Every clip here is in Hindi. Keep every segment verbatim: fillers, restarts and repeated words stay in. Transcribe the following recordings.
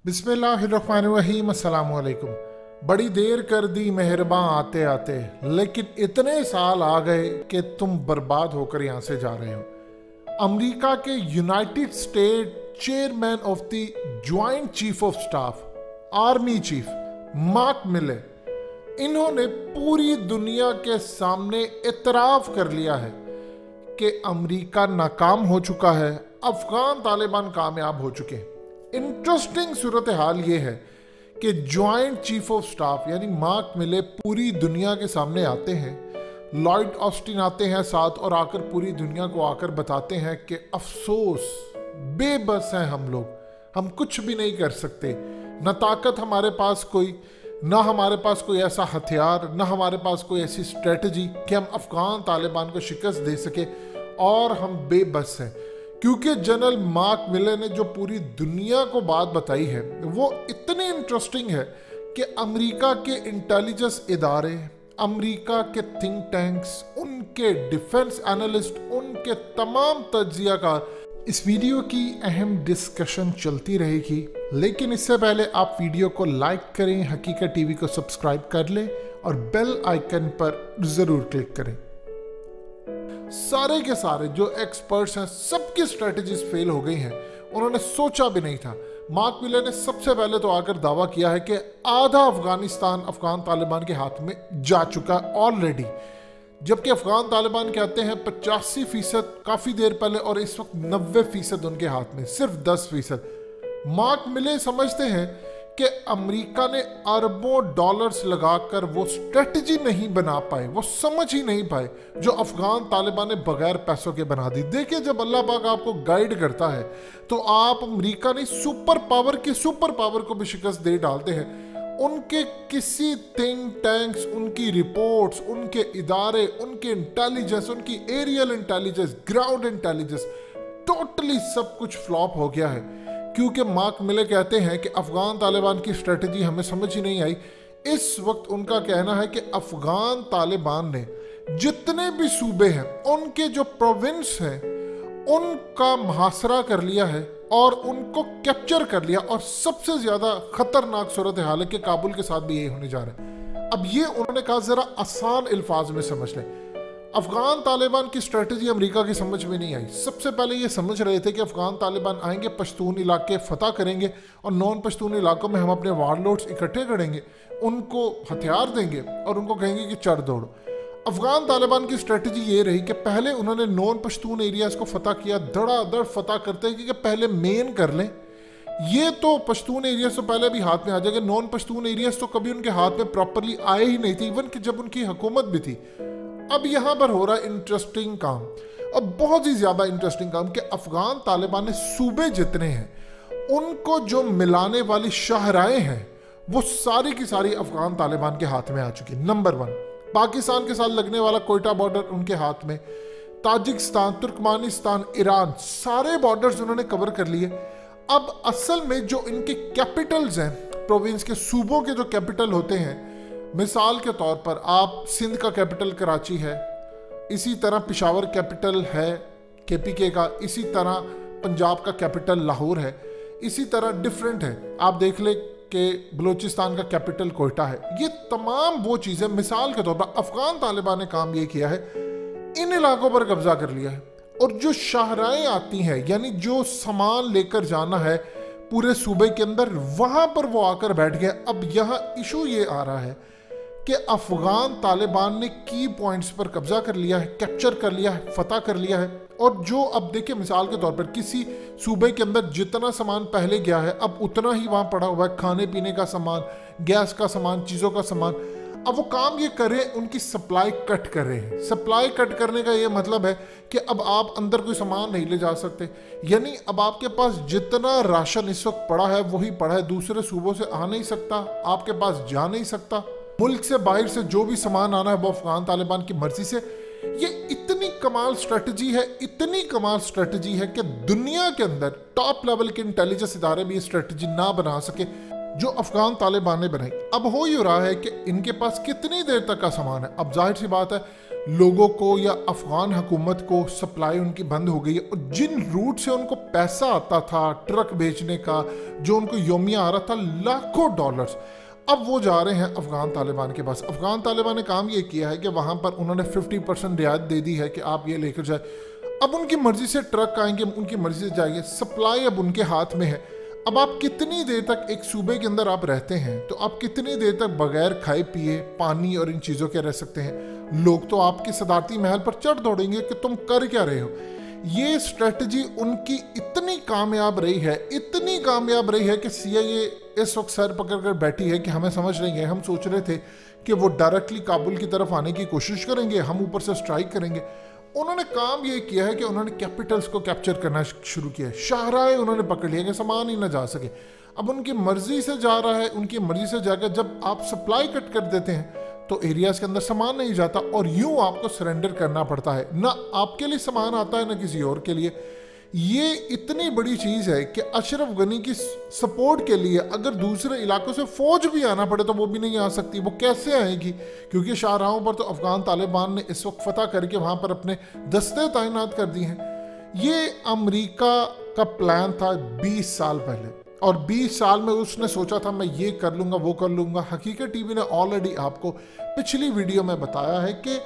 बिस्मिल्लाहिर्रहमानिर्रहीम, अस्सलामु अलैकुम। बड़ी देर कर दी मेहरबां आते आते, लेकिन इतने साल आ गए कि तुम बर्बाद होकर यहाँ से जा रहे हो। अमेरिका के United State chairman of the joint chief of staff, army chief Mark Milley, इन्होंने पूरी दुनिया के सामने इतराफ कर लिया है कि अमेरिका नाकाम हो चुका है, अफगान तालिबान कामयाब हो चुके हैं। इंटरेस्टिंग सूरत हाल ये है कि ज्वाइंट चीफ ऑफ स्टाफ यानी मार्क मिले पूरी दुनिया के सामने आते हैं, लॉयड ऑस्टिन आते हैं साथ और आकर पूरी दुनिया को आकर बताते हैं कि अफसोस, बेबस हैं हम लोग, हम कुछ भी नहीं कर सकते, न ताकत हमारे पास कोई, ना हमारे पास कोई ऐसा हथियार, ना हमारे पास कोई ऐसी स्ट्रेटजी कि हम अफगान तालिबान को शिकस्त दे सके, और हम बेबस हैं। क्योंकि जनरल मार्क मिले ने जो पूरी दुनिया को बात बताई है वो इतनी इंटरेस्टिंग है कि अमेरिका के इंटेलिजेंस इदारे, अमेरिका के थिंक टैंक्स, उनके डिफेंस एनालिस्ट, उनके तमाम तज्जियाकार, इस वीडियो की अहम डिस्कशन चलती रहेगी। लेकिन इससे पहले आप वीडियो को लाइक करें, हकीकत टीवी को सब्सक्राइब कर लें और बेल आइकन पर ज़रूर क्लिक करें। सारे के सारे जो एक्सपर्ट्स हैं, सबकी स्ट्रेटजीज फेल हो गई हैं, उन्होंने सोचा भी नहीं था। मार्क मिले ने सबसे पहले तो आकर दावा किया है कि आधा अफगानिस्तान अफगान तालिबान के हाथ में जा चुका ऑलरेडी, जबकि अफगान तालिबान कहते हैं पचासी फीसद काफ़ी देर पहले और इस वक्त नब्बे फीसद उनके हाथ में, सिर्फ दस फीसद। मार्क मिले समझते हैं कि अमेरिका ने अरबों डॉलर्स लगाकर वो स्ट्रेटजी नहीं बना पाए, वो समझ ही नहीं पाए जो अफगान तालिबान ने बगैर पैसों के बना दी। देखिए, जब अल्लाह पाक आपको गाइड करता है तो आप अमेरिका नहीं, सुपर पावर के सुपर पावर को भी शिकस्त दे डालते हैं। उनके किसी थिंक टैंक्स, उनकी रिपोर्ट्स, उनके इदारे, उनके इंटेलिजेंस, उनकी aerial intelligence, ground intelligence, totally सब कुछ फ्लॉप हो गया है। क्योंकि मार्क मिले कहते हैं कि अफगान तालिबान की स्ट्रेटजी हमें समझ ही नहीं आई। इस वक्त उनका कहना है कि अफगान तालिबान ने जितने भी सूबे हैं, उनके जो प्रोविंस हैं, उनका मुहासरा कर लिया है और उनको कैप्चर कर लिया। और सबसे ज्यादा खतरनाक सूरत हाल है कि काबुल के साथ भी यही होने जा रहा है। अब ये उन्होंने कहा, जरा आसान अल्फाज में समझ लें। अफगान तालिबान की स्ट्रेटजी अमेरिका की समझ में नहीं आई। सबसे पहले ये समझ रहे थे कि अफगान तालिबान आएंगे, पश्तून इलाके फतह करेंगे और नॉन पश्तून इलाकों में हम अपने वारलॉर्ड्स इकट्ठे करेंगे, उनको हथियार देंगे और उनको कहेंगे कि चढ़ दौड़ो। अफगान तालिबान की स्ट्रेटजी ये रही कि पहले उन्होंने नॉन पश्तून एरियाज को फतह किया, धड़ाधड़ फतह करते हैं कि पहले मेन कर लें। ये तो पश्तून एरियाज तो पहले भी हाथ में आ जाएंगे, नॉन पश्तून एरियाज तो कभी उनके हाथ में प्रॉपरली आए ही नहीं थे, इवन कि जब उनकी हुकूमत भी थी। अब यहां पर हो रहा है इंटरेस्टिंग काम, अब बहुत ही ज्यादा इंटरेस्टिंग काम, कि अफगान तालिबान ने सूबे जितने हैं उनको जो मिलाने वाली शाहराएं हैं वो सारी की सारी अफगान तालिबान के हाथ में आ चुकी। नंबर वन, पाकिस्तान के साथ लगने वाला कोयटा बॉर्डर उनके हाथ में, ताजिकिस्तान, तुर्कमानिस्तान, ईरान, सारे बॉर्डर्स उन्होंने कवर कर लिए। अब असल में जो इनके कैपिटल्स हैं, प्रोविंस के सूबों के जो कैपिटल होते हैं, मिसाल के तौर पर आप सिंध का कैपिटल कराची है, इसी तरह पिशावर कैपिटल है केपीके का, इसी तरह पंजाब का कैपिटल लाहौर है, इसी तरह डिफरेंट है। आप देख ले कि बलूचिस्तान का कैपिटल कोयटा है। ये तमाम वो चीज़ें, मिसाल के तौर पर अफगान तालिबान ने काम ये किया है, इन इलाकों पर कब्जा कर लिया है। और जो शाहराएं आती हैं, यानी जो सामान लेकर जाना है पूरे सूबे के अंदर, वहां पर वो आकर बैठ गया। अब यहाँ इशू ये आ रहा है कि अफगान तालिबान ने की पॉइंट्स पर कब्जा कर लिया है, कैप्चर कर लिया है, फतह कर लिया है। और जो अब देखिए, मिसाल के तौर पर किसी सूबे के अंदर जितना सामान पहले गया है, अब उतना ही वहां पड़ा हुआ है, खाने पीने का सामान, गैस का सामान, चीज़ों का सामान। अब वो काम ये कर रहे हैं, उनकी सप्लाई कट कर रहे हैं। सप्लाई कट करने का ये मतलब है कि अब आप अंदर कोई सामान नहीं ले जा सकते, यानी अब आपके पास जितना राशन इस वक्त पड़ा है वही पड़ा है, दूसरे सूबों से आ नहीं सकता, आपके पास जा नहीं सकता। मुल्क से बाहर से जो भी सामान आना है वो अफगान तालिबान की मर्जी से। ये इतनी कमाल स्ट्रेटजी है, इतनी कमाल स्ट्रेटजी है कि दुनिया के अंदर टॉप लेवल के इंटेलिजेंस इदारे भी ये स्ट्रेटजी ना बना सके जो अफगान तालिबान ने बनाई। अब हो ही रहा है कि इनके पास कितनी देर तक का सामान है। अब जाहिर सी बात है, लोगों को या अफगान हुकूमत को सप्लाई उनकी बंद हो गई है। और जिन रूट से उनको पैसा आता था ट्रक बेचने का, जो उनको योमिया आ रहा था लाखों डॉलर्स, अब वो जा रहे हैं अफगान तालिबान के पास। अफगान तालिबान ने काम ये किया है कि वहाँ पर उन्होंने फिफ्टी परसेंट रियायत दे दी है कि आप ये लेकर जाए। अब उनकी मर्जी से ट्रक आएंगे, उनकी मर्जी से जाएंगे, सप्लाई अब उनके हाथ में है। अब आप कितनी देर तक एक सूबे के अंदर आप रहते हैं, तो आप कितनी देर तक बगैर खाए पिए पानी और इन चीज़ों के रह सकते हैं? लोग तो आपके सदारती महल पर चढ़ दौड़ेंगे कि तुम कर क्या रहे हो। ये स्ट्रेटजी उनकी इतनी कामयाब रही है, इतनी कामयाब रही है कि सी आई ए इस वक्त सर पकड़ कर बैठी है कि हमें समझ नहीं है। हम सोच रहे थे कि वो डायरेक्टली काबुल की तरफ आने की कोशिश करेंगे, हम ऊपर से स्ट्राइक करेंगे। उन्होंने काम ये किया है कि उन्होंने कैपिटल्स को कैप्चर करना शुरू किया है, शाहराएं उन्होंने पकड़ लिया कि सामान ही ना जा सके। अब उनकी मर्जी से जा रहा है, उनकी मर्जी से जाकर जब आप सप्लाई कट कर देते हैं तो एरियाज के अंदर सामान नहीं जाता और यूं आपको सरेंडर करना पड़ता है। ना आपके लिए सामान आता है ना किसी और के लिए। ये इतनी बड़ी चीज़ है कि अशरफ गनी की सपोर्ट के लिए अगर दूसरे इलाकों से फौज भी आना पड़े तो वो भी नहीं आ सकती। वो कैसे आएगी? क्योंकि शाहराहों पर तो अफगान तालिबान ने इस वक्त फतह करके वहाँ पर अपने दस्ते तैनात कर दिए हैं। ये अमेरिका का प्लान था बीस साल पहले, और बीस साल में उसने सोचा था मैं ये कर लूँगा वो कर लूँगा। हकीकत टीवी ने ऑलरेडी आपको पिछली वीडियो में बताया है कि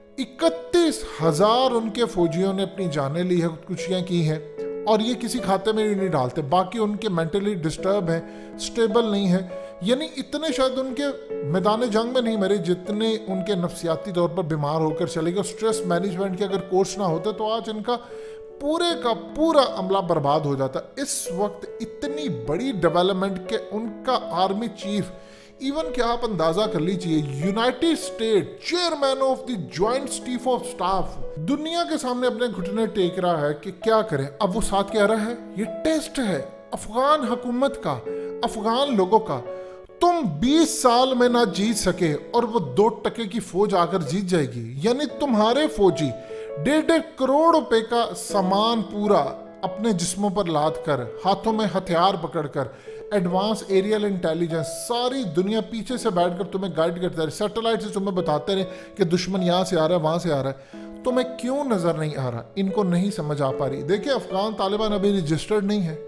इकतीस हजार उनके फौजियों ने अपनी जानें ली है, खुदकुशियाँ की हैं, और ये किसी खाते में नहीं डालते। बाकी उनके मेंटली डिस्टर्ब हैं, स्टेबल नहीं है। यानी इतने शायद उनके मैदान जंग में नहीं मरे जितने उनके नफसियाती तौर पर बीमार होकर चले गए। स्ट्रेस मैनेजमेंट के अगर कोर्स ना होते तो आज इनका पूरे का पूरा अमला बर्बाद हो जाता। इस वक्त इतनी बड़ी डेवलपमेंट के उनका आर्मी चीफ, इवन क्या आप अंदाजा कर लीजिए, United State chairman of the joint chief of staff, दुनिया के सामने अपने घुटने टेक रहा है कि क्या करें। अब वो साथ कह रहा है ये टेस्ट है अफगान हुकूमत का, अफगान लोगों का। तुम बीस साल में ना जीत सके और वो दो टके की फौज आकर जीत जाएगी। यानी तुम्हारे फौजी डेढ़ डेढ़ करोड़ रुपए का सामान पूरा अपने जिस्मों पर लाद कर, हाथों में हथियार पकड़कर, एडवांस एरियल इंटेलिजेंस, सारी दुनिया पीछे से बैठकर तुम्हें गाइड करता है, सैटेलाइट से तुम्हें बताते रहे कि दुश्मन यहाँ से आ रहा है वहाँ से आ रहा है। तुम्हें क्यों नजर नहीं आ रहा? इनको नहीं समझ आ पा रही। देखिए अफगान तालिबान अभी रजिस्टर्ड नहीं है।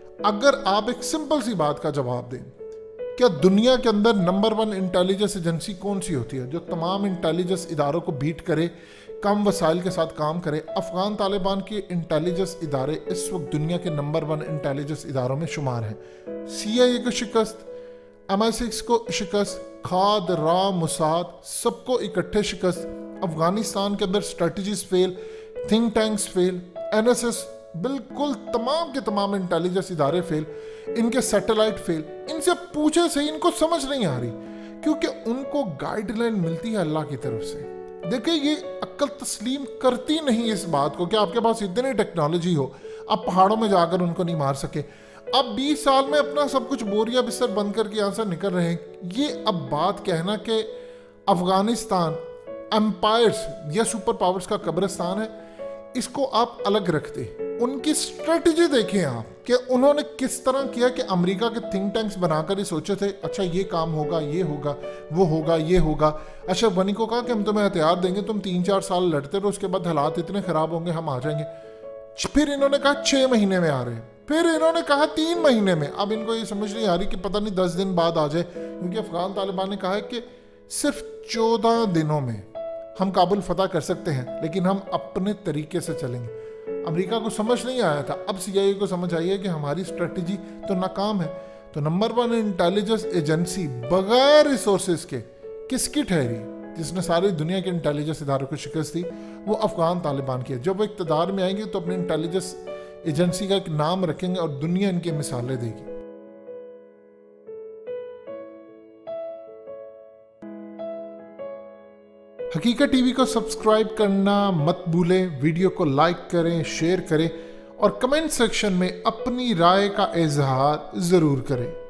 अगर आप एक सिंपल सी बात का जवाब दें, क्या दुनिया के अंदर नंबर वन इंटेलिजेंस एजेंसी कौन सी होती है जो तमाम इंटेलिजेंस इदारों को बीट करे, कम वसाइल के साथ काम करे? अफगान तालिबान के इंटेलिजेंस इदारे इस वक्त दुनिया के नंबर वन इंटेलिजेंस इदारों में शुमार हैं। सी आई ए को शिकस्त, एम आई सिक्स को शिकस्त, खाद, रा, मुसाद, सबको इकट्ठे शिकस्त। अफगानिस्तान के अंदर strategies fail, think tanks fail, N S S, बिल्कुल तमाम के तमाम इंटेलिजेंस इदारे फेल, इनके सैटेलाइट फेल। इनसे पूछे से इनको समझ नहीं आ रही, क्योंकि उनको गाइडलाइन मिलती है अल्लाह की तरफ से। देखिए ये अक्ल तस्लीम करती नहीं इस बात को कि आपके पास इतनी टेक्नोलॉजी हो, आप पहाड़ों में जाकर उनको नहीं मार सके। अब बीस साल में अपना सब कुछ बोरिया बिस्तर बंद करके यहाँ से निकल रहे हैं। ये अब बात कहना कि अफगानिस्तान एम्पायर्स या सुपर पावर्स का कब्रिस्तान है, इसको आप अलग रखते। उनकी स्ट्रेटजी देखें आप कि उन्होंने किस तरह किया कि अमेरिका के थिंक टैंक्स बनाकर ही सोचे थे अच्छा ये काम होगा, ये होगा, वो होगा, ये होगा। अशरफ गनी को कहा कि हम तुम्हें हथियार देंगे, तुम तीन चार साल लड़ते रहो, उसके बाद हालात इतने खराब होंगे हम आ जाएंगे। फिर इन्होंने कहा छः महीने में आ रहे हैं, फिर इन्होंने कहा तीन महीने में। अब इनको ये समझ नहीं आ रही कि पता नहीं दस दिन बाद आ जाए, क्योंकि अफगान तालिबान ने कहा है कि सिर्फ चौदह दिनों में हम काबुल फतह कर सकते हैं, लेकिन हम अपने तरीके से चलेंगे। अमेरिका को समझ नहीं आया था, अब सी आई ए को समझ आई है कि हमारी स्ट्रेटजी तो नाकाम है। तो नंबर वन इंटेलिजेंस एजेंसी बगैर रिसोर्सेज के किसकी ठहरी, जिसने सारी दुनिया के इंटेलिजेंस इदारों को शिकस्त दी? वो अफगान तालिबान की है। जब वो इक़्तिदार में आएंगे तो अपनी इंटेलिजेंस एजेंसी का एक नाम रखेंगे और दुनिया इनकी मिसालें देगी। हकीकत टीवी को सब्सक्राइब करना मत भूलें, वीडियो को लाइक करें, शेयर करें और कमेंट सेक्शन में अपनी राय का इजहार ज़रूर करें।